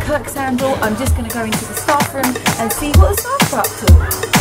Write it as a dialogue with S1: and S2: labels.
S1: Kirk Sandall. I'm just going to go into the staff room and see what the staff are up to.